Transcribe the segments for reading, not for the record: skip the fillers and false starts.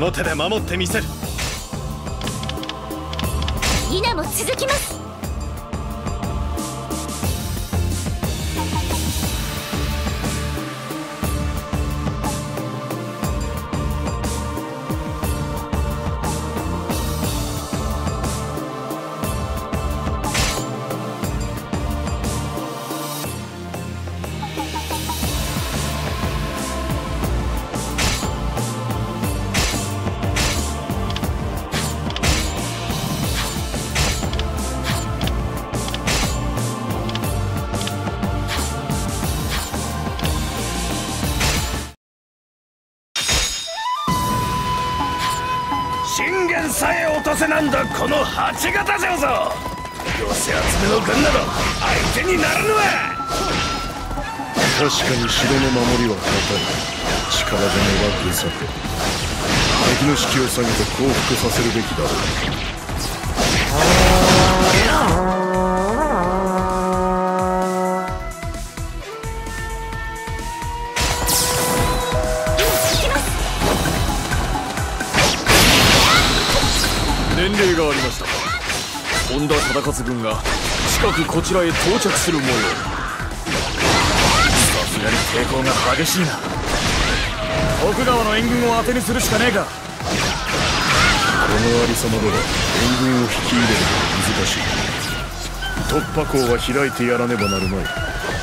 の手で守ってみせる。 稲も続きます。 信玄さえ落とせなんだこの8型城ぞ。寄せ集めの軍など相手にならぬわ。 確かに城の守りは堅い。力攻めは愚策。敵の士気を下げて降伏させるべきだろう。 伝令がありました。本田忠勝軍が近くこちらへ到着する模様。さすがに抵抗が激しいな。奥川の援軍を当てにするしかねえか。 このありさまでは援軍を引き入れるのは難しい。突破口は開いてやらねばなるまい。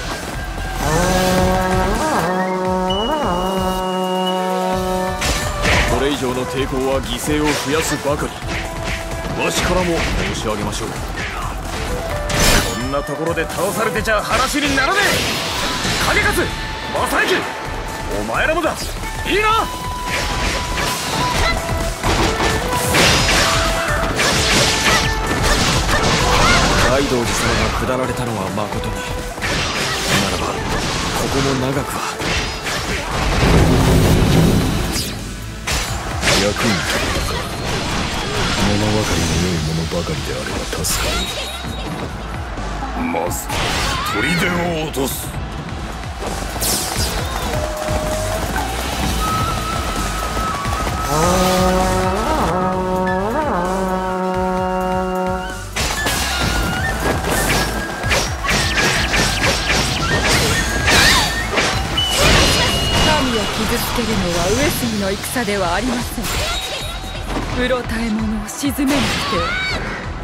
これ以上の抵抗は犠牲を増やすばかり。わしからも申し上げましょう。こんなところで倒されてちゃ話にならねえ。影勝正行、お前らもだ。いいな。大道寺様が下られたのはまことに。ならばここも長くは。 役に立ったか。物分かりの良いものばかりであれば助かる。 まず砦を落とす。 民を傷つけるのは上杉の戦ではありません。うろたえ者を鎮めなくては。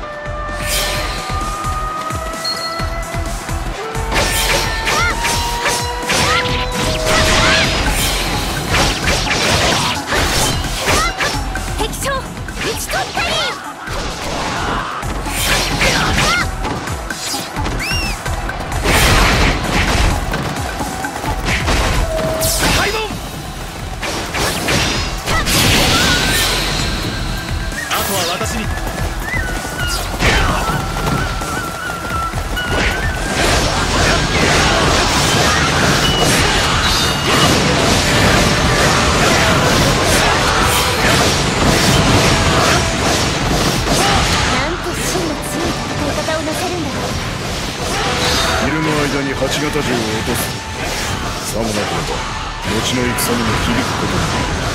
8型城を落とす。さもなければ後の戦にも響くことになる。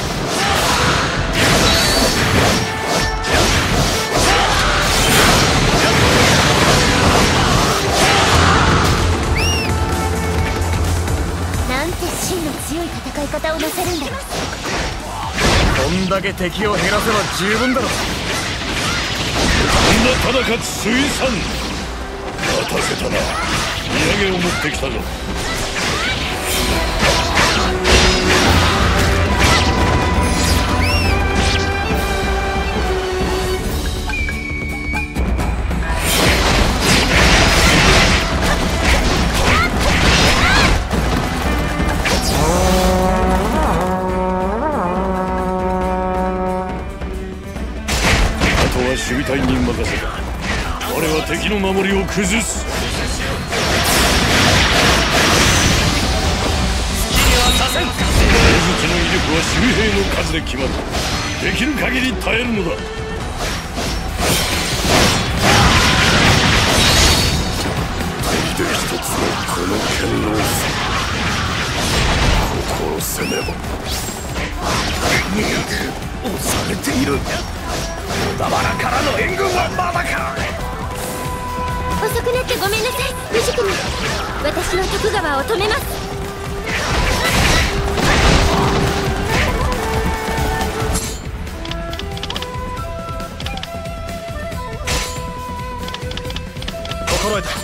なんて真の強い戦い方をなさるんだ。 こんだけ敵を減らせば十分だろ。 本田忠勝水産待たせたな。土産を持ってきたぞ。あとは守備隊に任せた。我は敵の守りを崩す。大術の威力は守備兵の数で決まる。できる限り耐えるのだ。砦一つのこの堅牢さ、心せねば。 他の援軍はまだか。 遅くなってごめんなさい、藤君。私は徳川を止めます。 心得た。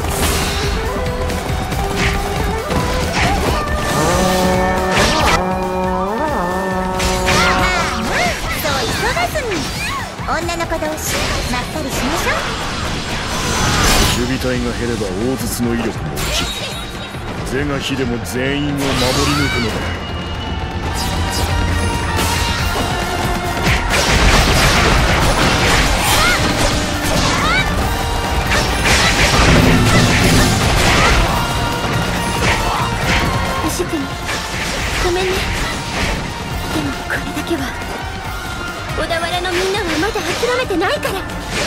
女の子同士まったりしましょう。 守備隊が減れば大筒の威力も落ち、是が非でも全員を守り抜くのだ。 牛君、ごめんね。でもこれだけは小田原のみんなはまだ諦めてないから。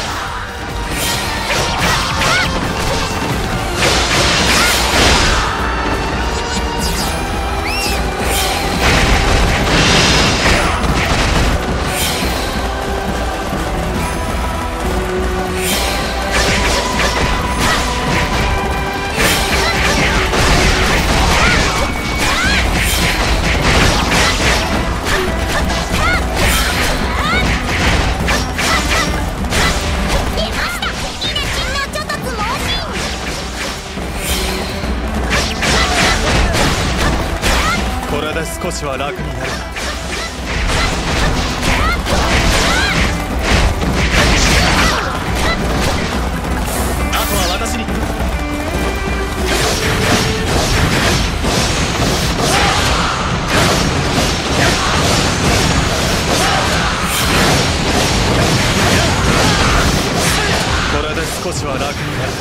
少しは楽になる。あとは私に。これで少しは楽になる。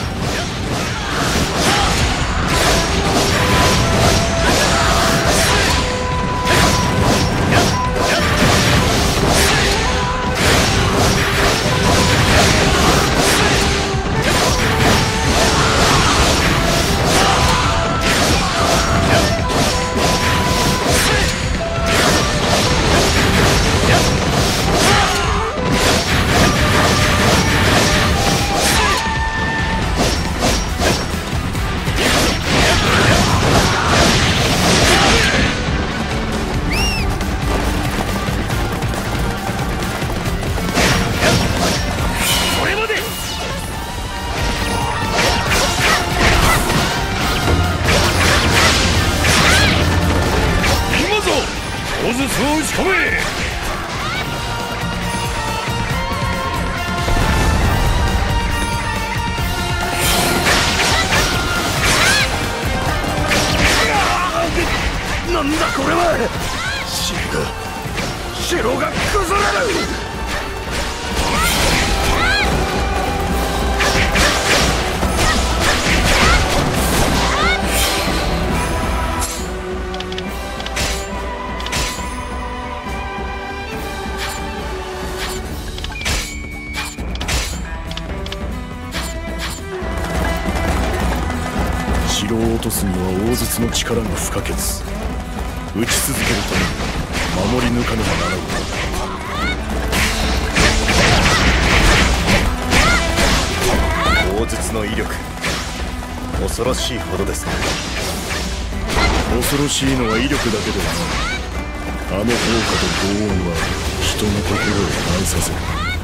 なんだこれは。城が崩れる。 城を落とすには大筒の力が不可欠。打ち続けるために守り抜かねばならん。 大筒の威力恐ろしいほどですが、 恐ろしいのは威力だけではない。あの砲火と轟音は人の心を乱させる。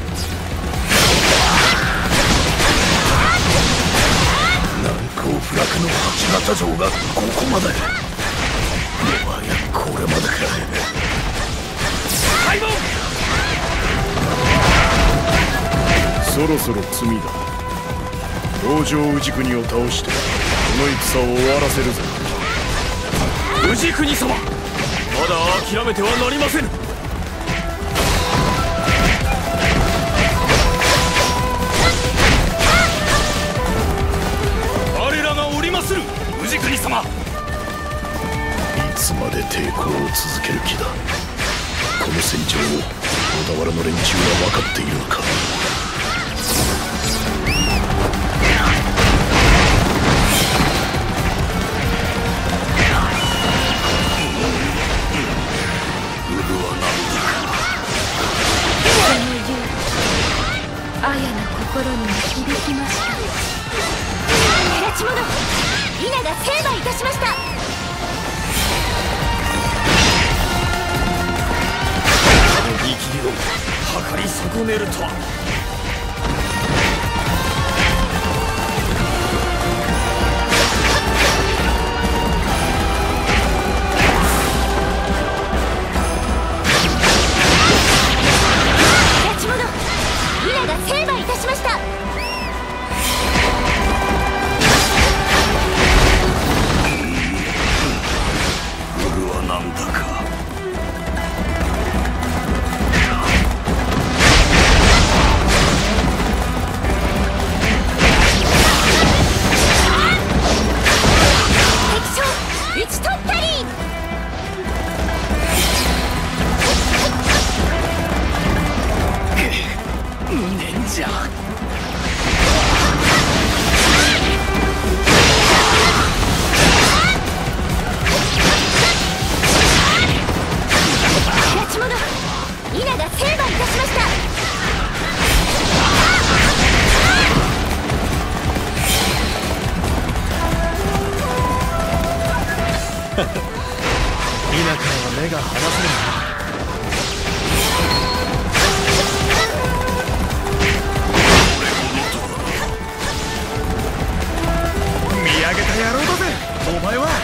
難攻不落の八形城がここまで。もはやこれまでか。敗北。 そろそろ罪だ。道場氏国を倒してこの戦を終わらせるぞ。 氏国様、まだ諦めてはなりませぬ。我らがおりまする氏国様。 いつまで抵抗を続ける気だ。この戦場を小田原の連中は分かっているのか。 やな心にも響きました。クラチモノ、イナが成敗いたしました。 あの力量測り損ねるとは。 イナが成敗いたしました。 俺はなんだか敵将討ち取ったり。 無念じゃ。 クラチモノ、イナが成敗いたしました。 田舎は目が離せない。 見上げた野郎だぜお前は。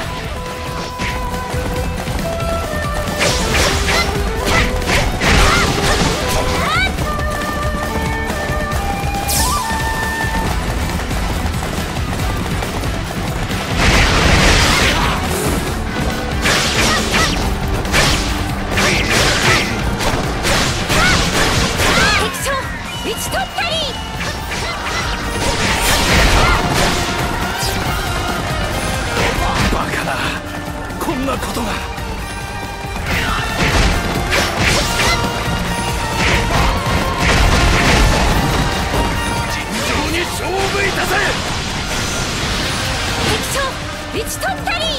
敵将討ち取ったり。 バカな、こんなことが。尋常に勝負いたせ。 敵将討ち取ったり。